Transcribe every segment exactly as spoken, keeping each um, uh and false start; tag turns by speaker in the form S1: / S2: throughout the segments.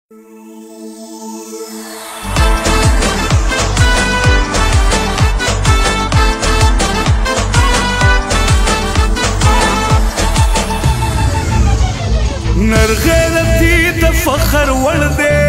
S1: نرغيرتي تفخر وردي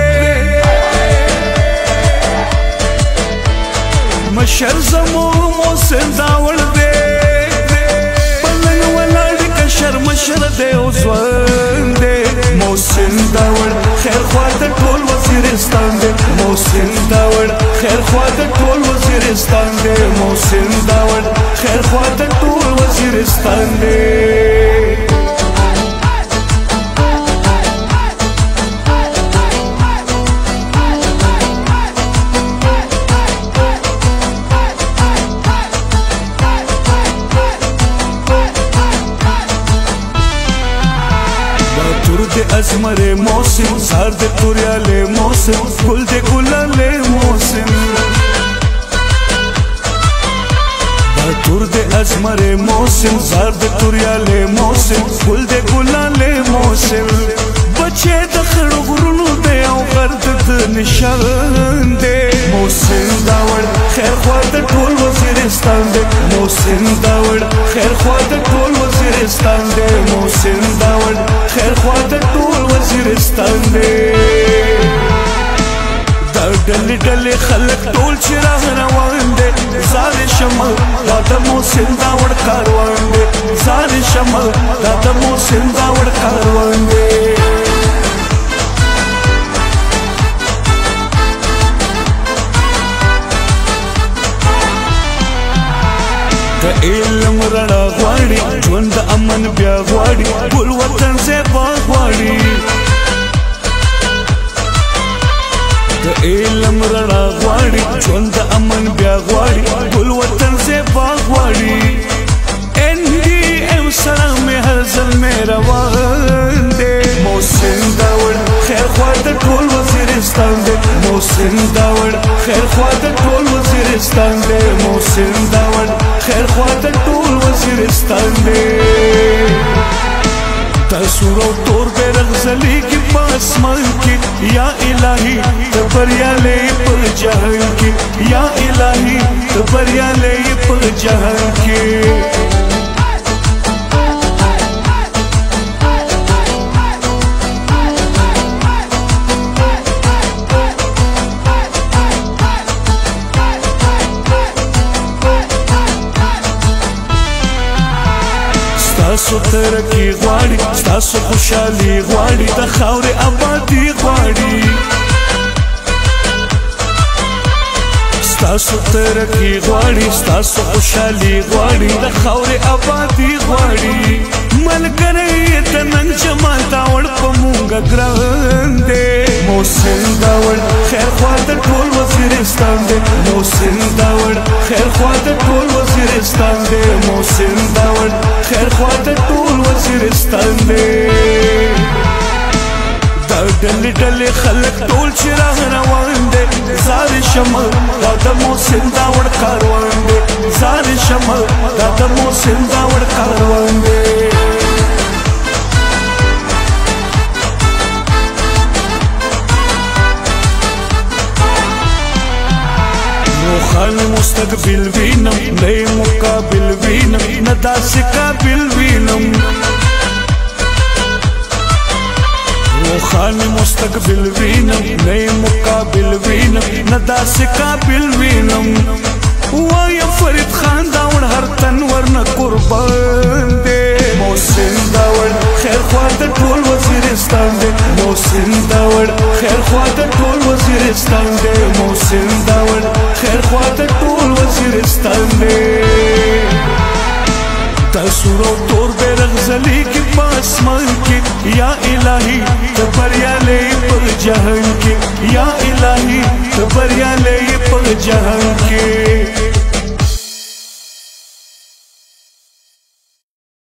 S1: مشر زمو موسن دا وردي بلن ولاد کشر مشر دے وزوان دے موسن دا ور خیر خوات ټول وزیرستان دے موسن دا ور خیر خوات ټول وزیرستان دے موسن دا ور خیر خوات ټول وزیرستان دے ازمره موسم سار دے توریاله موسم گل دے گلاله موسم باتور دے ازمره موسم سار دے توریاله موسم گل دے گلاله موسم بچے د خړو غرونو دے او غرد د نشان دے موسم داور خیر خوا د ټول وزیرستان دے موسم داور خیر خوا د ټول وزیرستان دے موسم داور خیر خوا د ټول وزیرستان دے دا ډلې ډلې خلک ټول چې راه روان دي زار شمل دا د موسم داور کاروان دي زار شمل دا د موسم داور کاروان دي د علم رڼا غواړي ژوند د امن بیا غواړي ګل وطن زیبا غواړي د علم رڼا غواړي ژوند د امن بیا غواړي ګل وطن زیبا غواړي ان ډي ام سره مې هر ځل مې روان دی موسم داور خیر خوا د ټول وزیرستان دی موسم داور خیر خوا د ټول وزیرستان دی موسم داور خیر خوا د ټول وزیرستان دی تاسو رو تور بیرغ زلیږي په اسمان کې یا الهي ته بریالی په جهان کې یا الهي ته بریالی په جهان کې ستاسو ترقی غواړي ستاسو خوشحالي غواړي د خاورې آبادي غواړي ستاسو ترقی غواړي ستاسو خوشحالي غواړي د خاورې آبادي غواړي ملګری د نن جمال داوړ په مونږه ګران دی موسم داوړ خیر خوا د ټول وزیرستان دی موسم داوړ خیر خوا د ټول وزیرستان دی موسم داوړ خیر خوا د ټول وزیرستان دی دا ډلې ډلې خلک ټول چې راه روان دی زار شمل دا د موسم داوړ کاروان دی زار شمل دا د موسم داوړ کاروان دی روښانه مستقبل وینم نوی مقابل وینم نه داسې قابل وینم روښانه مستقبل وینم نوی مقابل وینم نه داسې قابل وینم وایم فرید خان داوړ هر تن ورنه قربان دی موسم داوړ خیر خوا د ټول وزیرستان دی موسم داوړ خیر خوا د ټول وزیرستان دی موسم داوړ خیر خوا د ټول وزیرستان دی تاسو رو تور بیرغ زلیږي په اسمان کې یا الهي ته بریالی په جهان کې یا الهي ته بریالی په جهان کې